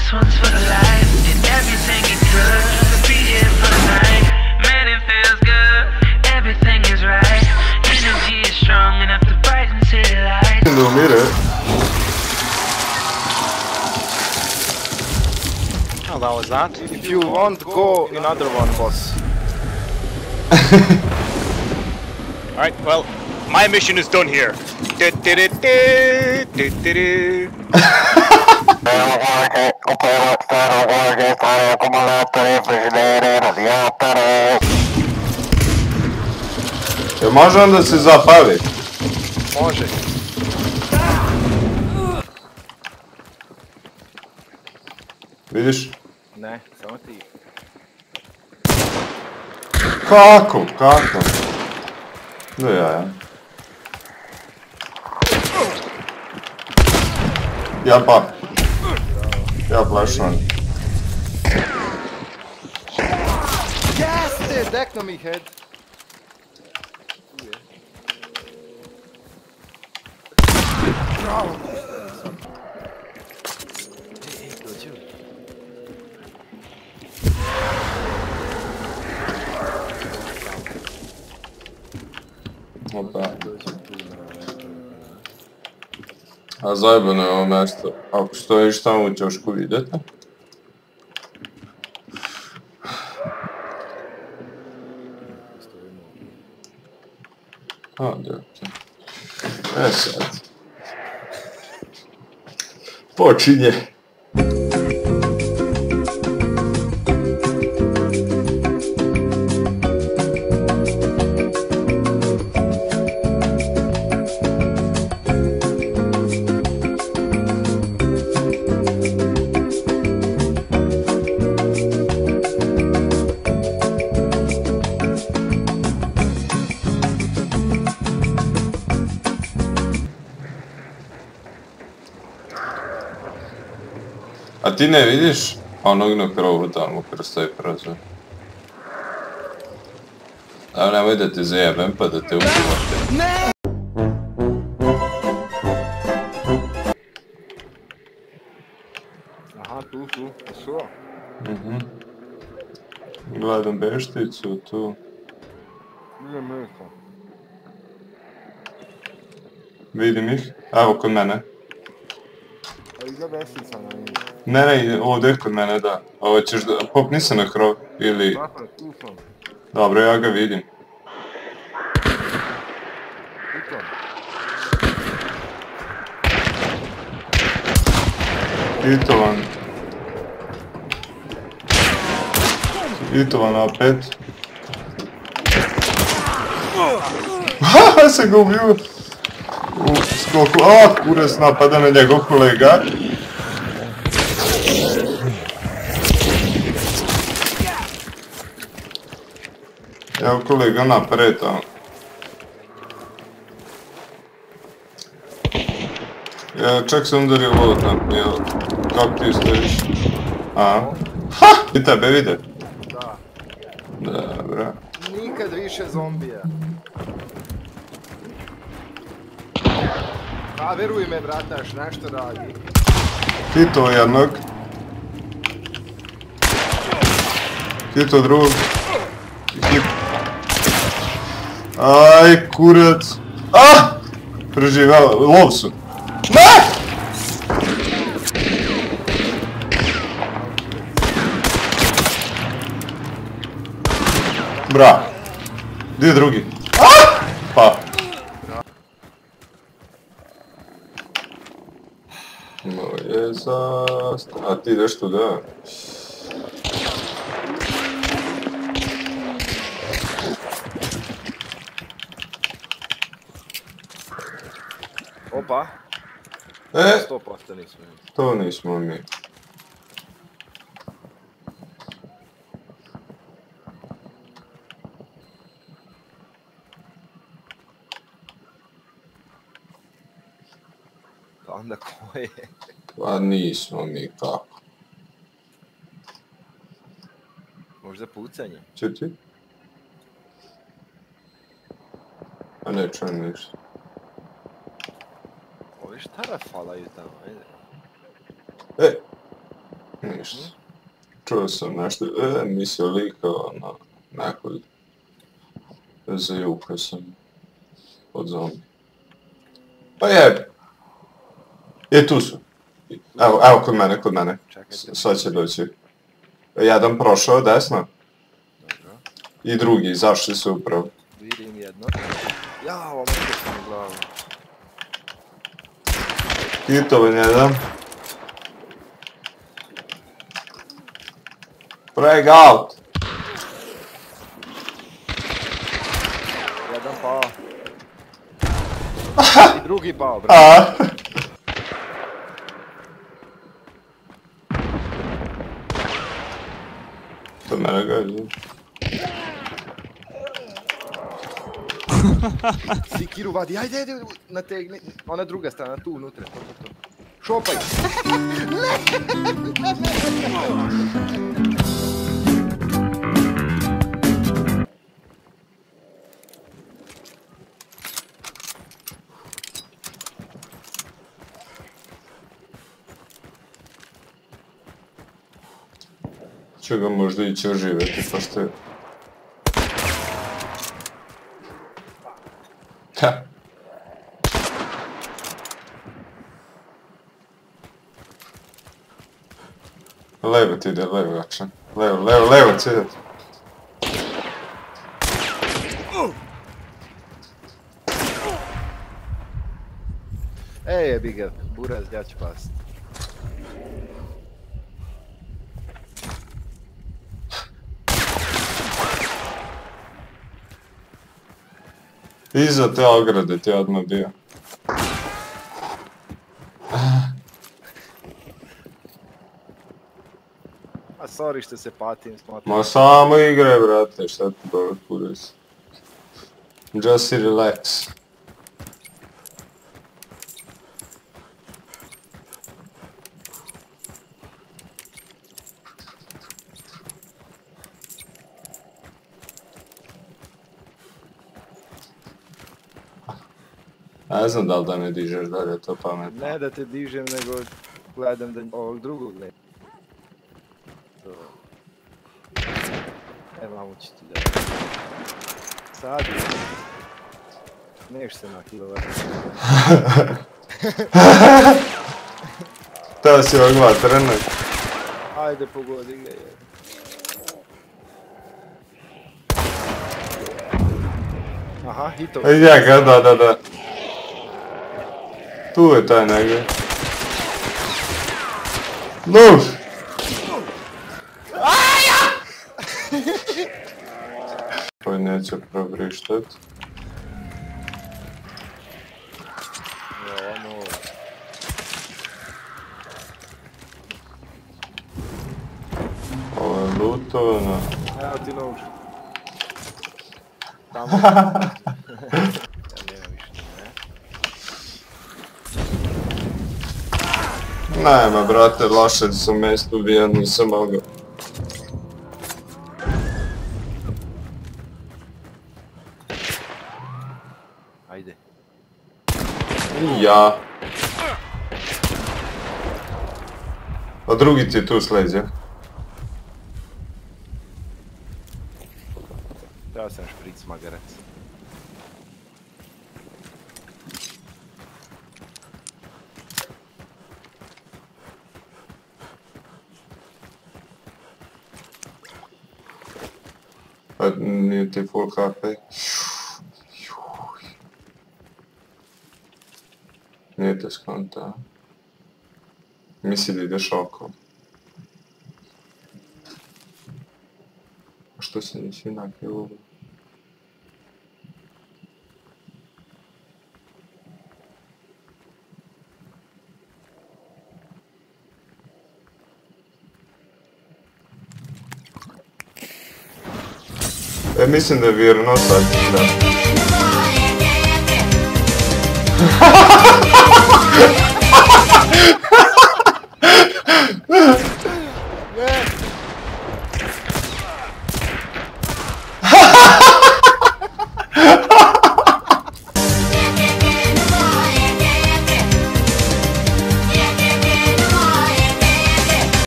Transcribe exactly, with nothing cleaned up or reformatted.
This one's for life, and everything is good. Be here for the night, man, it feels good. Everything is right, energy is strong enough to brighten city lights. Ne umire. Oh, that was that. If you want, go another one, boss. Alright, well, my mission is done here. Je može onda se zapavi? Može. Vidiš? Ne, samo ti. Kako? Kako? Da ja, ja. Ja pa. Ja plašam. Jeste, dekno mi head. Bravo. Ej, dođu. Opa. A zajebano je ovo mjesto. Ako stojiš tamo u ćošku vidjeti. A, djevke. E sad. Počinje. A ti ne vidiš onog na krovu tamo kroz taj prozor? A nemoj da te zajebem pa da te ubivate. Ne! Aha, tu, tu, su. Mhm. Gledam bešticu tu. Nije meko. Vidim ih. Evo kod mene. Ali ga bestica na njih. Ne, ne, ovdje kod mene, da. Ovo ćeš da... Popni se na krov, ili... Dakle, tu sam. Dobro, ja ga vidim. Tu sam. Itovan. Itovan A pet. Haha, se ga ubio. U skoku. A, kurac napada na njegov kolega. Evo kolega napred tamo. Ja, čak sam udario vod na, jel? Kako ti stojiš? A? Ha! I tebe vide? Da. Dobra. Nikad više zombija. A, veruj me, brataš, nešto radi. Hito jednog. Hito drugog. Hit. Aj, kurac. Ah! Preživela, lov su. Ne! Bra. Gdje je drugi? Ah! Pa. Moje zast... A ti ideš tu, da? Opa. E, Sto posto nismo. to nismo mi. Pa onda ko je? Pa nismo mi kako. Možda pucanje? Čuti? A ne čujem ništa. Ovi šta rafalaju tamo, ajde. E! ništa. Čuo sam nešto, e, mislio lika, ono, nekog zajukao sam od zombi. Pa jebi. I tu su. Evo, evo kod mene, kod mene. Čekajte. Sad će doći. Jedan prošao desno. Dobro. I drugi, zašli su upravo. Vidim jedno. Ja, ovo metio sam u glavu. Hitovan jedan. Frag out! Jedan pao. I drugi pao, brate. A? To mene gađa. Sikiru vadi, ajde, ajde, nategni. Ona druga strana, tu unutra, to, to, to. Šopaj! Će ga možda ići oživjeti, pošto je... Ha! Levo ti ide, levo jačan. Levo, levo, levo ti ide. Ej, jebi ga, buraz, ja ću past. Iza te ograde ti je odmah bio. A sorry što se patim, smatram. Ma samo igre, brate, šta ti boli kurac. Just relax. Ne znam da li da me dižeš dalje, to pametno. Ne da te dižem, nego gledam da ovog drugog gledam. To... E, mamu ću ti da... Sad... Neš se nakilovat. Teo si ovog vatrena. Ajde, pogodi ga je. Aha, hitov. Ja ga, da, da, da. Tu je taj negdje. Nuž! Koji neće probrištat. Ja, ono... Ovo je lutovano. Evo ti nož. Tamo. Ja nema više ne. Nema, brate, loše su mjesto ubijao, nisam mogao. Ajde. I ja. A drugi ti je tu sleđa. Treba sam špric magarac. Pa nije ti full H P. Nije te skonta. Misli da ideš oko. A što se nisi nakrio? E, mislim da je virno sad, da.